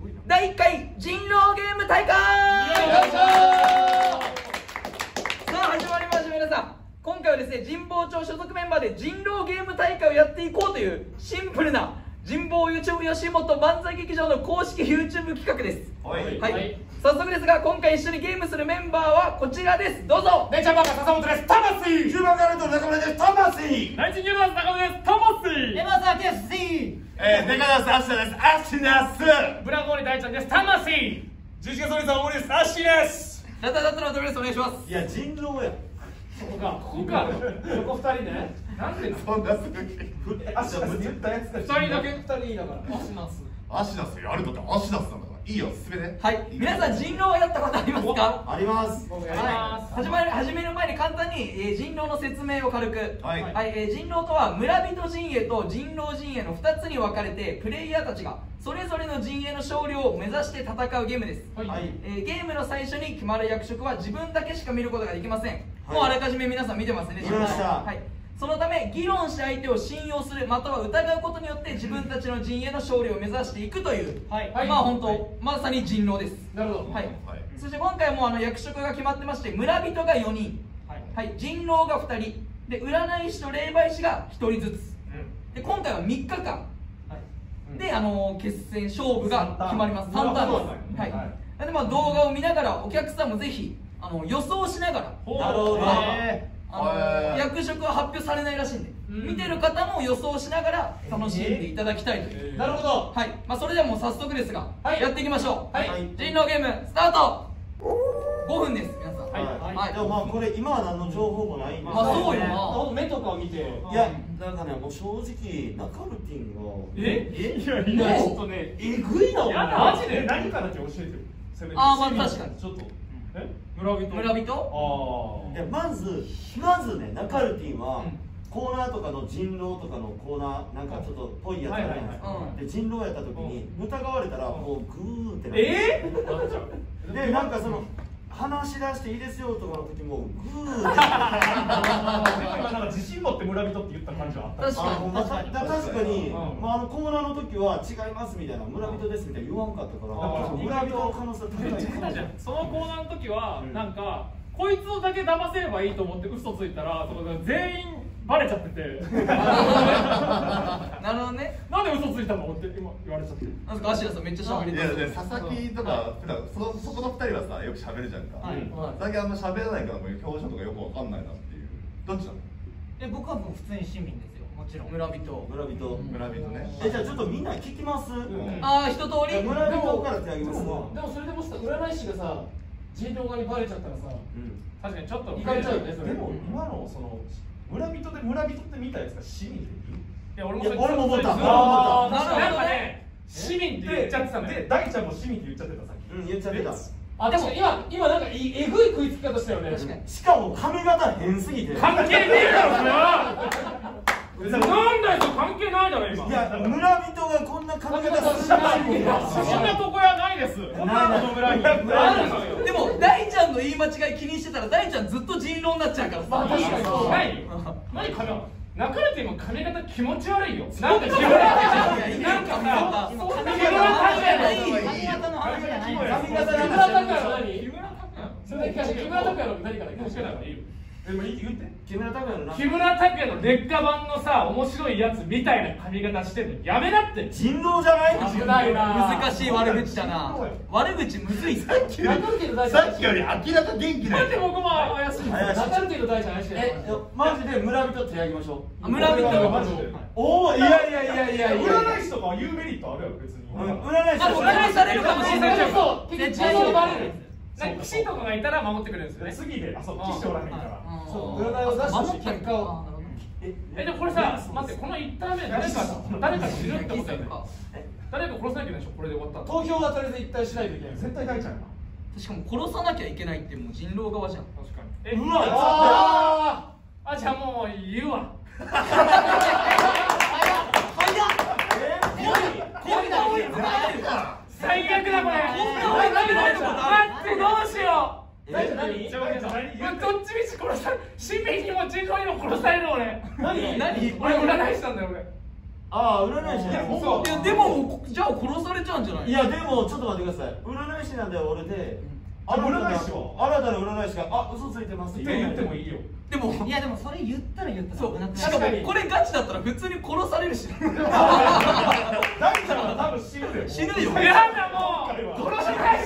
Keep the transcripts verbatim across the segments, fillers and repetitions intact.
だいいっかい人狼ゲーム大会。さあ始まりました皆さん。今回はですね、神保町所属メンバーで人狼ゲーム大会をやっていこうというシンプルな神保 YouTube 吉本漫才劇場の公式 YouTube 企画です。はい、はい、早速ですが今回一緒にゲームするメンバーはこちらです。どうぞ。 ネイチャーバーガー笹本です。魂。 ヒューマンガレットの中村です。魂。 ナイチンゲールダンス中村です。魂。 エマサーです。 えー、デカダンスアシナです。アシナス。 ブラゴーリ大ちゃんです。魂。 十字架ソリさん大森です。アシナス。 ラタダットのドレスお願いします。 いや人狼や。 ここか、ここか。そこ二人ね。なんでそんなすぐ。アシナス言ったやつが。 二人だけ二人いいだから。アシナス。 アシナスやるとってアシナスなんだから。いいよ、進めて。 はい、皆さん人狼やったことありますか？ あります。 僕やります。 始まる始める前に簡単に、えー、人狼の説明を軽く。 はい。 はい、えー、人狼とは村人陣営と人狼陣営のふたつに分かれてプレイヤーたちがそれぞれの陣営の勝利を目指して戦うゲームです。はい。えー、ゲームの最初に決まる役職は自分だけしか見ることができません。はい、もうあらかじめ皆さん見てますね。 見ました。 はい。そのため議論して相手を信用するまたは疑うことによって自分たちの陣営の勝利を目指していくという、はい、まあ本当、はい、まさに人狼です。なるほど。はい。はい、そして今回もあの役職が決まってまして村人がよにん、はい、はい、人狼がふたりで占い師と霊媒師がひとりずつ、うん、で今回はみっかかん、はい、であの決戦勝負が決まります。さんターンです。はい。はい、でまあ動画を見ながらお客さんもぜひあの予想しながら。 なるほど。 あの役職は発表されないらしいんで、うん、見てる方も予想しながら楽しんでいただきたいという、えー、なるほど。はい、まあ、それではもう早速ですが、はい、やっていきましょう。はい、人狼ゲームスタート。ごふんです皆さん。はい、はいはい、でもまあこれ今は何の情報もないんで、まあそうよな。目とかを見て、いやなんかねもう正直中ルティンがええいやいやちょっとねえぐいな。いやマジで何かだけ教えてよ。ああまあ確かにちょっとえ村人村人ああ。いやまずまずね中ルティンは、うん、コーナーとかの人狼とかのコーナーなんかちょっとぽいやつあるじゃないですか。で人狼やった時に疑われたらもうグーってなって、えー、でなんかその話し出していいですよとかの時もグーって今なんか自信持って村人って言った感じはあった。確かに確かに、まあ、あのコーナーの時は違いますみたいな村人ですみたいな言わんかったから村人の可能性高い。 そのコーナーの時はなんかこいつをだけ騙せればいいと思って嘘ついたら全員バレちゃっててなるほどね。なんで嘘ついたのって今言われちゃって。なんかアシラさんめっちゃ喋りたい。いや佐々木とか普段そそこのふたりはさよく喋るじゃんか。佐々木あんま喋らないからもう表情とかよくわかんないなっていう。どっちなの？ え僕はもう普通に市民ですよ。もちろん村人村人村人ね。えじゃあちょっとみんな聞きます。 ああ一通り。 村人から手挙げます。 でもそれでもさ占い師がさ人狼側にバレちゃったらさ確かにちょっといかれちゃうよね。でも今のその村人で村人って見たやつが市民でいる。いや俺も俺も思った。ああなんかね市民って言っちゃってたのよ。で大ちゃんも市民って言っちゃってたさっき。うん言っちゃってた。あでも今今なんかえぐい食いつき方したよね。 しかも髪型変すぎて。 関係ねえだろそれは。なんだよ関係ないだろ今。 いや村人がこんな髪型するないもんな。 そんなとこやないです。こんなの村に。 でも大ちゃんの言い間違い気にしてたら大ちゃんずっと人狼になっちゃうからさ。 まあ確かにそう。何何髪中ルティンも髪型気持ち悪いよ。なんか自分なんかさ髪型の話じゃない。髪型の話じゃない。木村拓哉それ木村拓哉の何から気をつけないからいいよ。でも言って木村拓哉の木村拓哉の劣化版のさ面白いやつみたいな髪型してるのやめなって。 人狼じゃないの？ 危ないな。 難しい悪口だな。悪口むずい。 さっきよりさっきより明らか元気ない。 だって僕も怪しい。中ルティンの大ちゃん怪しい。えマジで村人ってやりましょう。 村人マジで。 おおいやいやいやいやいや。 占い師とかは言うメリットあるやろ別に。 占い師占いされるかもしれない。 そう結局違いがバレる。騎士とかがいたら守ってくれるんですよね。次で、あ、そう、騎士おらへんから。そう、占いを出して結果を。え、でもこれさ、待って、この一ターン目誰か誰か死ぬってことだよね。誰か殺さなきゃいけないでしょ、これで終わったら。投票はとりあえず一体しないといけない。絶対大ちゃんやな。 しかも殺さなきゃいけないってもう人狼側じゃん。 確かに。え、うわ、ああ、じゃあもう言うわ。最悪だこれ。待ってどうしよう。何？何？どっちみち殺され、市民にも人狼にも殺される俺。何？何？俺占い師なんだよ俺。 ああ占い師いやいやでもじゃあ殺されちゃうんじゃない？ いやでもちょっと待ってください。占い師なんだよ俺で。 あれ占い師は新たな占い師があ嘘ついてますって言ってもいいよ。 でもいやでもそれ言ったら言ったらそう危なくない？ しかもこれガチだったら普通に殺されるし大ちゃんは多分死ぬよ。 死ぬよ。 いやだもう殺し返して。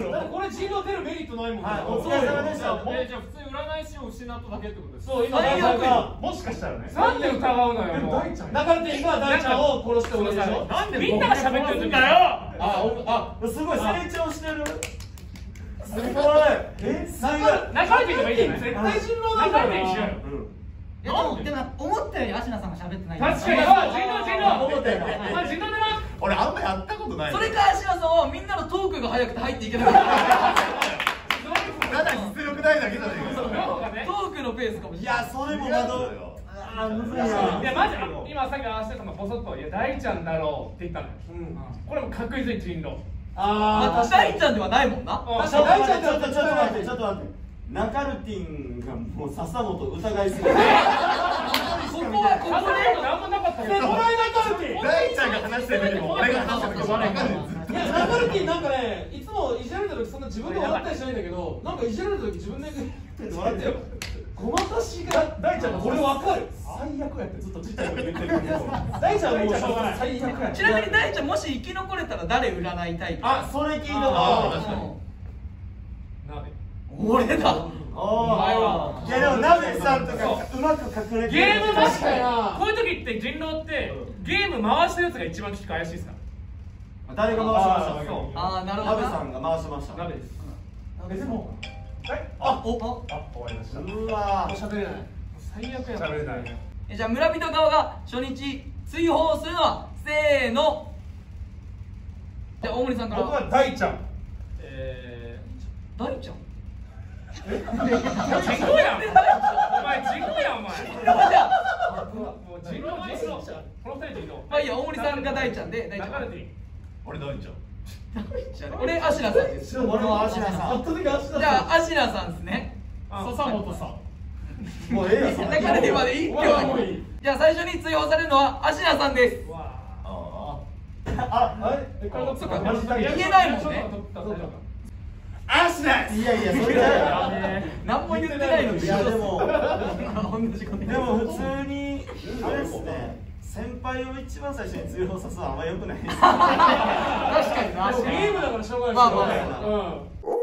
これ人狼出るメリットないもんね。 はいお疲れ様でした。 えじゃあ普通に占い師を失っただけってことですか？ そう今最悪よ。 もしかしたらね。なんで疑うのよ。もう大ちゃん。 中根が大ちゃんを殺しておるでしょ。 なんでみんなが喋ってるんだよ。 ああすごい成長してる。すごい。えすごい。 中根でもいいじゃない。 絶対人狼だから。 中根一緒やろ。 いやでもでも思ったより芦名さんが喋ってない。 確かに。あ人狼人狼。 思ったよね。 まあ人狼だな。 俺あんまやったことない。 それか芦名さんはみんなのトークが早くて入っていけなかった。 ただ実力ないだけじゃねえか。 トークのペースかもしれない。 いやそれもまど。あむずいな。 いやマジ今さっきあしてたのボソッといや大ちゃんだろうって言ったのよ。これも確実に人狼。 ああ大ちゃんではないもんな。 確かに大ちゃんちょっとちょっと待ってちょっと待って。ナカルティンがもう笹本疑いすぎて。 ここはここで何もなかったけど。 この間ナカルティン。 大ちゃんが話してる時も俺が話してる時も分かんない。 いやナカルティンなんかねいつもいじられた時そんな自分で笑ったりしないんだけどなんかいじられた時自分で笑ってよ。ごまかしが大ちゃんこれわかる。最悪やってずっとちっちゃい声言ってるけど。大ちゃんもうしょうがない。最悪や。 ちなみに大ちゃんもし生き残れたら誰占いたいか。 あそれ聞いたことある。 俺だ。 ああ。いやでもナベさんとかうまく隠れてる。 ゲーム確かにな。こういう時って人狼ってゲーム回してるやつが一番聞く怪しいですか？ 誰が回しました。 ああなるほど。 ナベさんが回しました。 鍋です。 えでもあおあ終わりました。 うわー。 喋れない。 最悪や。喋れない。 じゃあ村人側が初日追放するのはせーの。じゃあ大森さんから。 僕は大ちゃん。 え大ちゃん。 地獄やん。お前地獄やんお前。 じゃあもう人狼人狼。この二人人狼。 まあいいや大森さんが大ちゃんで大ちゃん。 流れていい。 俺大ちゃん。 俺芦名さんです。 俺も芦名さん。 じゃあ芦名さんですね。 笹本さん。 もうええよ。 だからでまでいいってじゃあ最初に追放されるのは芦名さんです。 ああれそっか言えないもんね。 アシナいやいやそれだよ。 何も言ってないのに。 いやでも同じことでも普通にあれですね。先輩を一番最初に追放さすのはあんま良くないです。 確かにな。 ゲームだからしょうがない。 まあまあ。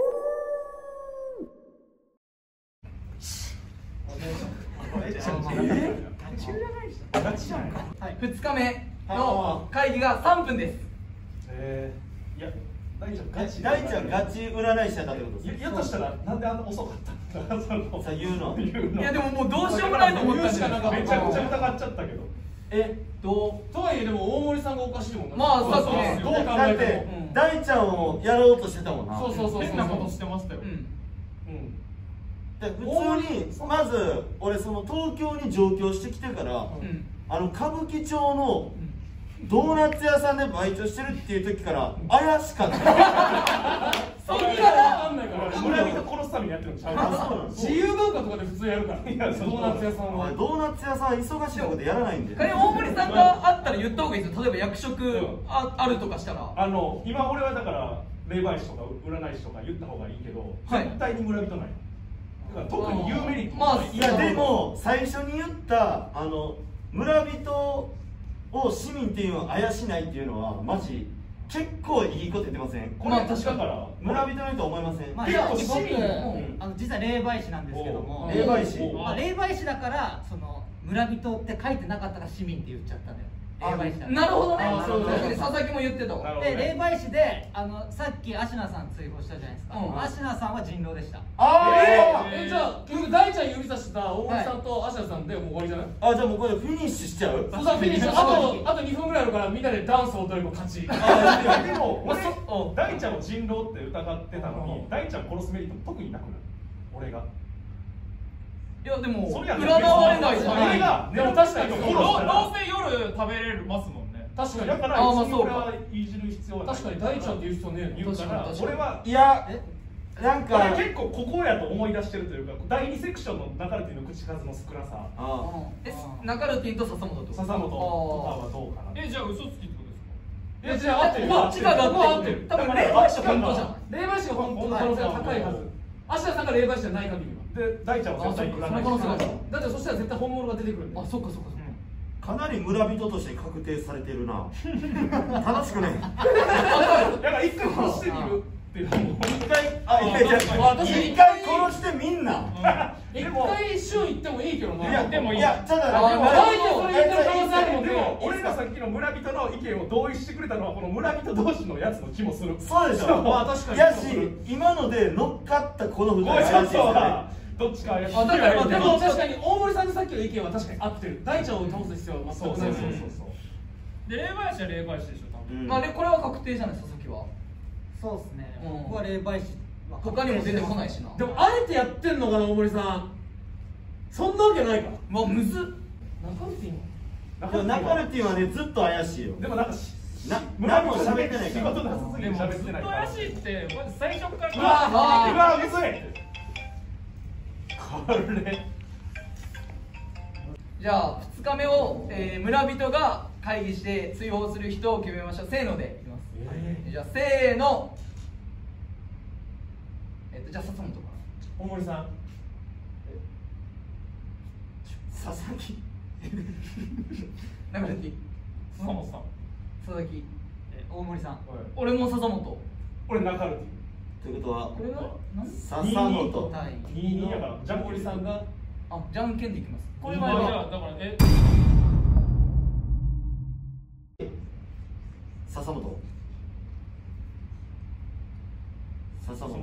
ふつかめの会議がさんぷんです。 えー、いや大ちゃんガチ大ちゃんガチ占い師だったってことです。 やとしたらなんであんな遅かったんだ。 さあ言うの。 いやでももうどうしようもないと思ったんじゃないですか。 めちゃくちゃ疑っちゃったけど。 えどうとはいえでも大森さんがおかしいもんな。 まあさっきねどう考だってえても。 大ちゃんをやろうとしてたもんな。 そうそうそう。 変なことしてましたよ。 うんで普通にまず俺その東京に上京してきてから、あの歌舞伎町のドーナツ屋さんでバイトしてるっていう時から怪しかった。 そんなのわかんないから村人殺すためにやってるんでしょ。 あそうなんです。 自由が丘とかで普通やるから。ドーナツ屋さんは。 ドーナツ屋さんは忙しいことやらないんで。 これ大森さんがあったら言った方がいいですよ。例えば役職ああるとかしたら。 あの今俺はだから霊媒師とか占い師とか言った方がいいけど、 はい絶対に村人ない。だから特に有メリットまあいやでも最初に言ったあの村人を市民っていうのは怪しないっていうのはマジ結構いいこと言ってません？ まあ確かにから村人の人思いません？ まあ結構僕市民あの実は霊媒師なんですけども、 霊媒師。 まあ霊媒師だからその村人って書いてなかったから市民って言っちゃったのよ。霊媒師だから。 なるほどね。 あそうそうそう佐々木も言ってたわ。 で霊媒師であのさっき芦名さん追放したじゃないですか。 うん芦名さんは人狼でした。 あえじゃあ結局大ちゃん指さしてた大森さんと芦名さんでもう終わりじゃない？ ああじゃあもうこれでフィニッシュしちゃう？ そうさフィニッシュあとあとにふんぐらいあるからみんなでダンスを踊れば勝ち。 でも俺大ちゃんを人狼って疑ってたのに大ちゃん殺すメリット特になくない？俺がいやでもそりゃ占われないじゃない。 俺がでも確かにどうせ夜食べれますもんね。 確かにだからあまあ一応俺はいじる必要はない。 確かに大ちゃんって言う人ね言うから俺はいやなんか俺結構ここやと思い出してるというか、だいにセクションのナカルティの口数の少なさ。 えナカルティンと笹本と笹本とかはどうかな。 えじゃあ嘘つきってことですか？ いやじゃあ合ってる。 どっちかが合ってる。多分霊媒師本当じゃん。 霊媒師が本当の可能性が高いはず。芦田さんが霊媒師じゃない限りは。で大ちゃんは絶対に占い師。だってそしたら絶対本物が出てくるんで。 あそっかそっかそっか。 かなり村人として確定されてるな。楽しくね。 だから一回殺してみるっていう。 一回あいやいや一回殺してみんな。 一回一瞬行ってもいいけどな。 いやでもいやただでも大体それ言ってる可能性あるもん。でも俺らさっきの村人の意見を同意してくれたのはこの村人同士のやつの気もする。 そうでしょ。 まあ確かに。 やし今ので乗っかったこの二人怪しいですよね。 どっちか怪しい。 あだからでも確かに大森さんのさっきの意見は確かに合ってる。大ちゃんを倒す必要は全くない。そうそうそうで霊媒師は霊媒師でしょ多分。 まあねこれは確定じゃない佐々木は。 そうですね、 うん僕は霊媒師他にも出てこないしな。 でもあえてやってんのかな大森さん。そんなわけないか。 もうむずっ。 ナカルティンナカルティはねずっと怪しいよ。 でもなんかな何も喋ってない仕から。 事なさすぎて喋ってないから。 怪しいってまず最初からうわうわむずい。これじゃあふつかめを、えー、村人が会議して追放する人を決めましょう。せーのでいきます。 えじゃあせーの。えっとじゃあ笹本か大森さん。 佐々木。 な。中崎。 笹本さん。 佐々木。 大森さん。 俺も笹本。 俺ナカルティン。 ということはこれが何？ 笹本。 はいににやからジャンポリさんがあじゃんけんでいきます。これまあじゃはあだからえ笹本。笹本。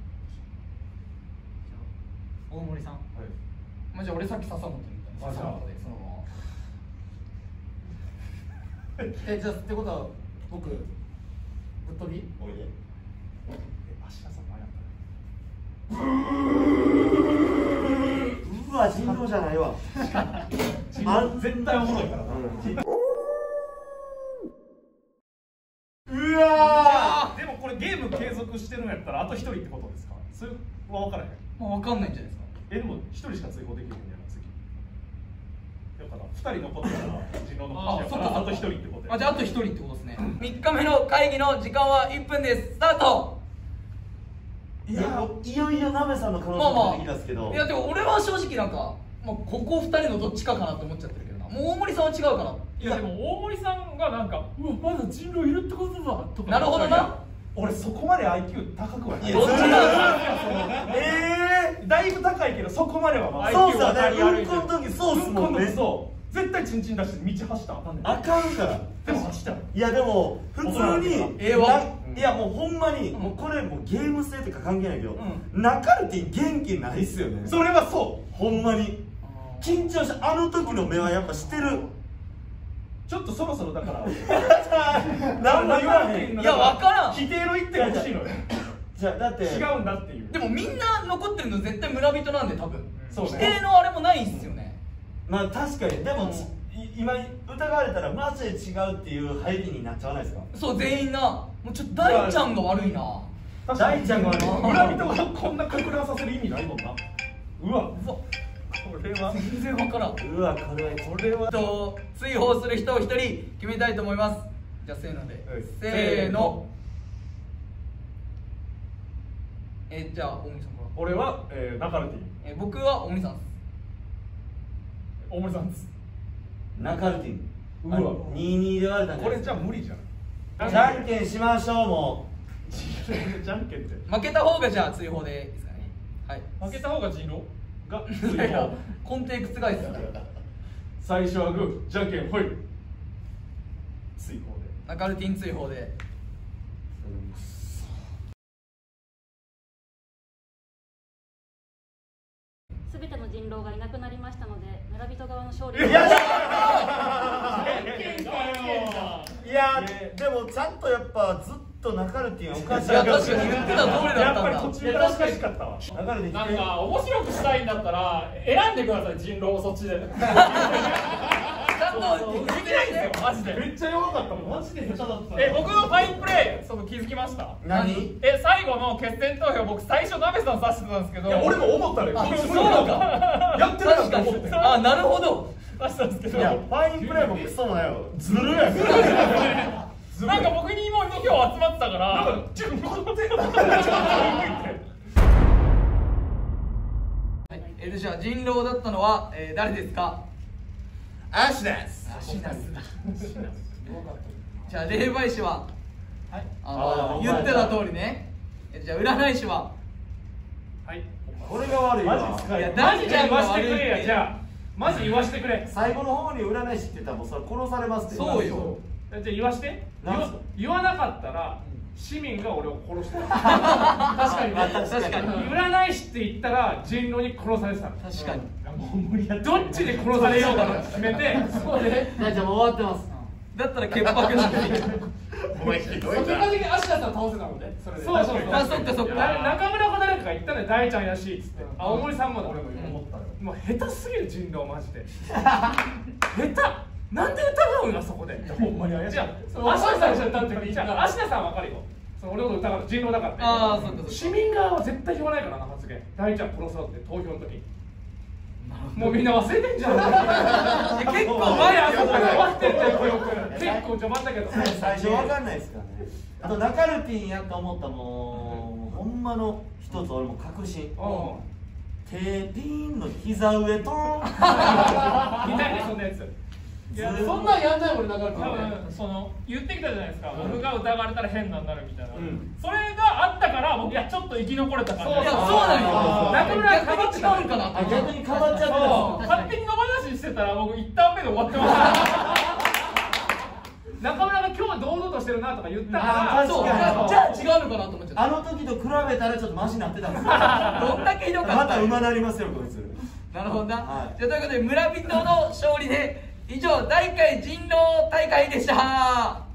大森さん。 まあじゃあ俺さっき笹本みたいな。笹本でそのまま。 えじゃあってことは僕ぶっ飛び。 おいで。 芦田さん前やったうわ人狼じゃないわ。 ね。絶対おもろいからな。 うわでもこれゲーム継続してるんやったらあと一人ってことですか？それは分からへん。 まあわかんないんじゃないですか。 えでも一人しか追放できるんやな次。だから二人残ったら人狼の話やからあと一人ってことや。 あじゃああと一人ってことですね。みっかめの会議の時間はいっぷんです。スタート。 いやいよいよナメさんの可能性も出てきたんですけど。 いやでも俺は正直なんか、まあ、ここふたりのどっちかかなって思っちゃってるけどな。もう大森さんは違うかな。 いやでも大森さんがなんかうわまだ人狼いるってことだとか。 なるほどな。 俺そこまで アイキュー 高くはない。 どっちだ。 ええだいぶ高いけどそこまではまあそうさね。 アイキュー はうんこの時そうっすもんね。 そう絶対チンチン出して道走ったらあかんねん。 あかんから。 でも走ったらいやでも普通にええわ。 いやもうほんまにもうこれもうゲーム性とか関係ないけど、ナカルティ元気ないっすよね。 それはそうほんまに緊張してあの時の目はやっぱしてる。 ちょっとそろそろだから何も言わへん。 いやわからん。 否定の一手が欲しいのよ。 じゃあだって違うんだっていう。 でもみんな残ってるの絶対村人なんで多分。 そうね否定のあれもないっすよね。 まあ確かにでも、い今疑われたらマジで違うっていう入りになっちゃわないですか。 そう全員な。もうちょっと大ちゃんが悪いな。 大ちゃんが悪い。 村人がこんなか乱させる意味ないもんな。うわうわこれは全然わからん。 うわこれこれはと追放する人を一人決めたいと思います。じゃあせーので、 はいせーの。えー、じゃあ大森さんから。 俺は、えー、ナカルティン。 えー、僕は大森さんです。 大森さんです。 ナカルティン。 うわににで割れたんじゃこれないですか。 じゃ無理じゃん。 じゃんけんしましょうもじゃんけんって負けた方がじゃあ追放でいいですかね。はい負けた方が人狼がいやいや根底覆すから最初はグーじゃんけんほい追放で。 ナカルティン追放で。 すべての人狼がいなくなりましたので村人側の勝利う。いやいやでもちゃんとやっぱずっとナカルティンおかしい。 いや確かに言ってた通りだやったんだ。 っぱり途中からおかしかったわ。 ナカルティンなんか面白くしたいんだったら選んでください人狼をそっちで。 ちゃんととできないんですよマジで。 めっちゃ弱かったもん。マジで下手だった。 え僕のファインプレーその気づきました？ 何？ え最後の決選投票僕最初ナベさん指してたんですけど。 いや俺も思ったのよ。 そうなんだ。 やってるやんって思って。 あ、なるほど。 指したんですけど。 いやファインプレーもクソもないよ。ずるやん。 なんか僕にもに票集まってたから。 なんかちょっと待って。 えー、じゃあ人狼だったのは、えー、誰ですか？ アシナス。 アシナスだ。じゃあ霊媒師は、はい、あの言ってた通りね。えじゃあ占い師は、 はい。 これが悪いわ。 マジですか。 いやマジで言わしてくれやじゃあ。マジ言わしてくれ。 最後の方に占い師って言ったらもうそれ殺されますって。 そうよ。 じゃあ言わして言わ。言わなかったら市民が俺を殺してた。 確かに確かに。 占い師って言ったら人狼に殺されてた。 確かに。 もう無理や。 どっちで殺されようかなって決めて。そうね。 じゃあじゃあもう終わってます。 だったら潔白なんで。 お前ひどい結果な。 的に芦田さん倒せたもんね。それで。 そうそうそう。 あ、そっかそっか。 中村か誰かが言ったね大ちゃんやしっつって。青森さんもだ。 俺も思ったよ。 もう下手すぎる人狼マジで。下手。なんで疑うんだそこで。 ほんまに怪しい。 じゃあ芦田さんじゃだってじゃあ芦田さんわかるよ。その俺のこと疑う人狼だからって。 ああ、そっかそっか。 市民側は絶対言わないからな発言。大ちゃん殺そうって投票の時。もうみんな忘れてんじゃん。結構前あそこで終わってんだよ記憶。結構序盤だけど。 最初わかんないですからね。あとナカルティンやと思ったもうほんまの一つ俺も確信。テーピンの膝上とみたいなそんなやつ。 いやそんなんやんないもん流れてる。 多分その言ってきたじゃないですか。僕が疑われたら変なんなるみたいな。 んそれがあったから僕いやちょっと生き残れた感じ。 いや、そうなんよ。 中村がかばってた違うんかな。 あ逆にかばっちゃってそうた。 勝手に野放ししてたら僕一旦目で終わってました。中村が今日は堂々としてるなとか言ったから。 そう。じ確かにゃあ違うのかなと思っちゃった。 あの時と比べたらちょっとマシになってたんですよ。 どんだけひどかった。 また馬なりますよこいつ。 なるほどな。 はいじゃあということで村人の勝利で以上第一回人狼大会でした。